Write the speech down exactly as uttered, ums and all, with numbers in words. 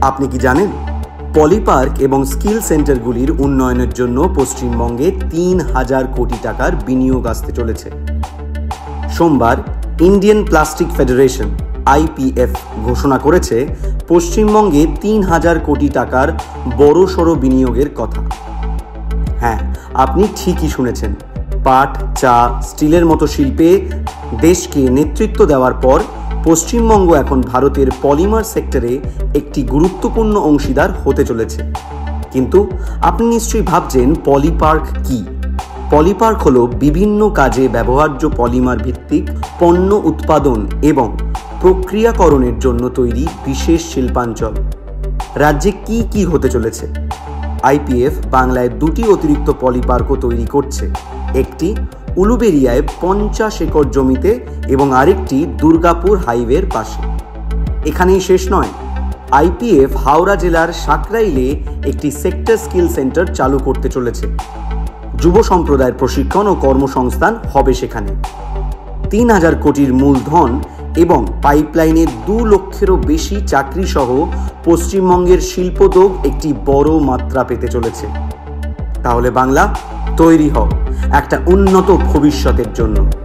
আপনি কি জানেন পলিপার্ক এবং স্কিল সেন্টারগুলির উন্নয়নের জন্য পশ্চিমবঙ্গে তিন হাজার কোটি টাকার বিনিয়োগ আসতে চলেছে। সোমবার ইন্ডিয়ান প্লাস্টিক ফেডারেশন আইপিএফ ঘোষণা করেছে পশ্চিমবঙ্গে তিন হাজার কোটি টাকার বড়সড় বিনিয়োগের কথা। হ্যাঁ, আপনি ঠিকই শুনেছেন। পাট, চা, স্টিলের মতো শিল্পে দেশকে নেতৃত্ব দেওয়ার পর পশ্চিমবঙ্গ এখন ভারতের পলিমার সেক্টরে একটি গুরুত্বপূর্ণ অংশীদার হতে চলেছে। কিন্তু আপনি নিশ্চয়ই ভাবছেন পলিপার্ক কি? পলিপার্ক হলো বিভিন্ন কাজে ব্যবহার্য পলিমার ভিত্তিক পণ্য উৎপাদন এবং প্রক্রিয়াকরণের জন্য তৈরি বিশেষ শিল্পাঞ্চল। রাজ্যে কি কি হতে চলেছে? আইপিএফ বাংলায় দুটি অতিরিক্ত পলিপার্কও তৈরি করছে, একটি উলুবেড়িয়ায় পঞ্চাশ একর জমিতে এবং আরেকটি দুর্গাপুর হাইওয়ের পাশে। এখানেই শেষ নয়, আইপিএফ হাওড়া জেলার সাকরাইলে একটি সেক্টর স্কিল সেন্টার চালু করতে চলেছে। যুব সম্প্রদায়ের প্রশিক্ষণ ও কর্মসংস্থান হবে সেখানে। তিন হাজার কোটির মূলধন এবং পাইপলাইনে দু লক্ষেরও বেশি চাকরি সহ পশ্চিমবঙ্গের শিল্পোদ্যোগ একটি বড় মাত্রা পেতে চলেছে। তাহলে বাংলা, তৈরি হও একটা উন্নত ভবিষ্যতের জন্য।